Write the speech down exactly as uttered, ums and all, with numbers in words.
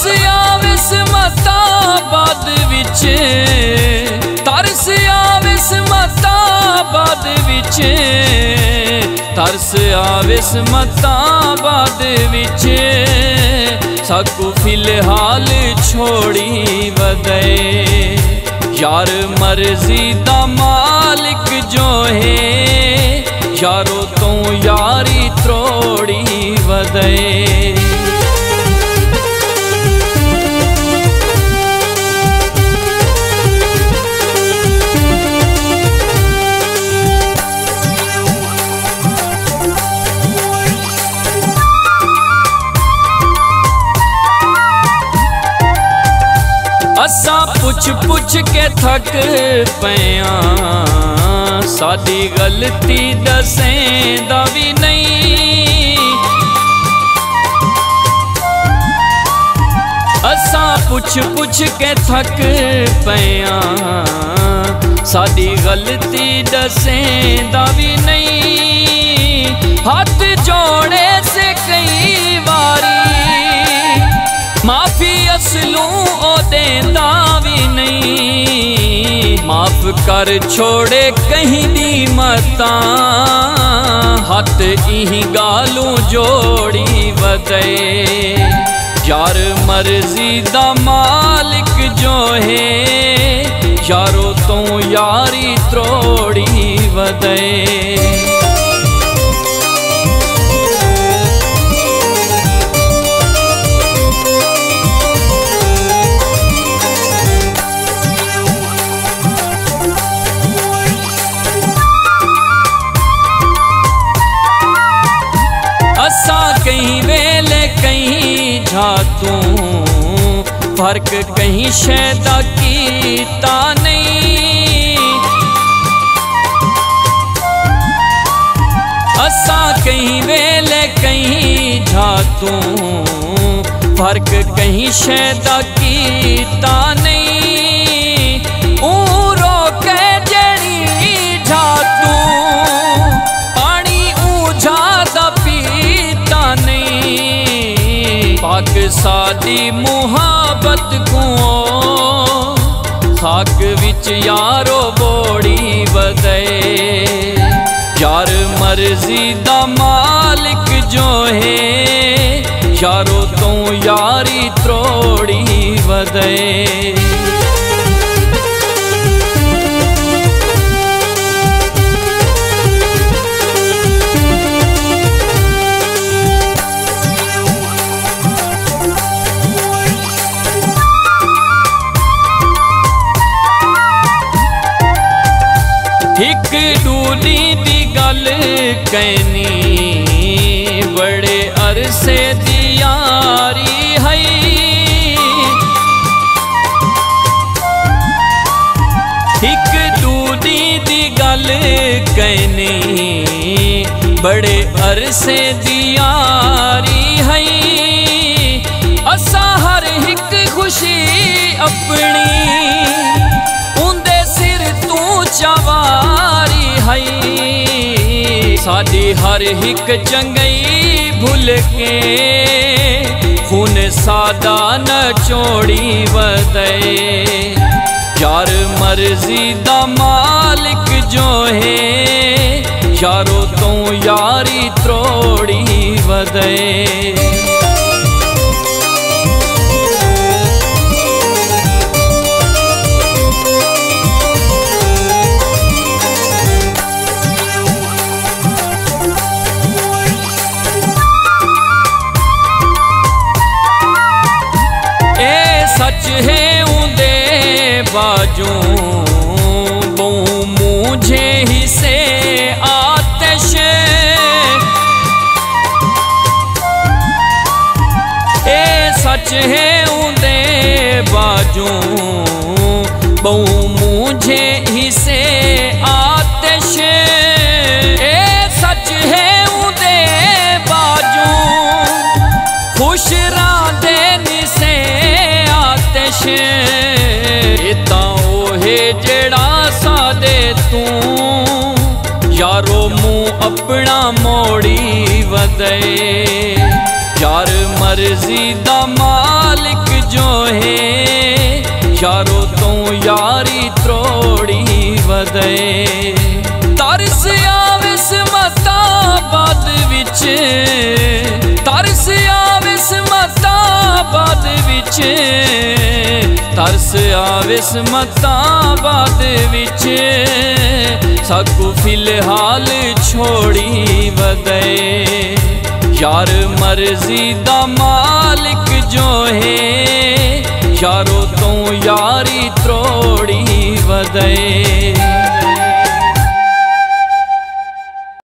आविस मता बाद विच, तरस आविस मता बाद विच, तरस आविस मता बाद विच, साकू फिलहाल छोड़ी वदे। यार मर्जी दा मालिक जो है, यारो तो यारी त्रोड़ी वदे। असा पुछ पुछ के थक पया, साडी गलती दसेंदा भी नहीं। असा पुछ पुछ के थक पया, साडी गलती दसेंदा भी नहीं। हाथ जोड़े से कई बारी, माफी असलू ओ देंदा भी नहीं। माफ कर छोड़े कहीं दी मता, हाथ इही गालू जोड़ी वदे। यार मर्जी दा मालिक जो है, यारो तो यारी त्रोड़ी वदे। असा कहीं वेले कहीं झातू, फर्क कहीं शैदा कीता नहीं। असा कहीं वेले कहीं झातू, फर्क कहीं शैदा कीता नहीं। ऊ रोके जड़ी झातू, पाक सादी मुहाबत को खाक विच यारो बोड़ी वदे। यार मर्जी दा मालिक जो है, यारो तो यारी त्रोड़ी वदे। एक डूली दी गल कहनी, बड़े अरसे दी यारी है। एक डूली दी गल कहनी, बड़े अरसे दी यारी है। असा हर एक खुशी अपनी, चवारी है। साडी हर एक चंगई भूल के, खून सादा न चोड़ी वदे। यार मर्जी दा मालिक जो है, यारो तो यारी त्रोड़ी वदे। सच है उदे बाजू, बहु मुझे ही से आतिश। ए सच है उदे बाजू, बहु मुझे ही से आतिश। ए सच है उदे बाजू, खुश रांदे निसे आतिश। इता ओहे जेड़ा सादे तू, यारो मुँह अपना मोड़ी वदे। यार मर्जी दा मालिक जो है यारो तो यारी त्रोड़ी वदे। तरस आविस मता बाद विच, तरस आविस मता बाद विच, तरस आविस मता बाद विच, साकू फिलहाल छोड़ी वदे। यार मर्जी दा मालिक जो है यारो तो यारी त्रोड़ी वदे।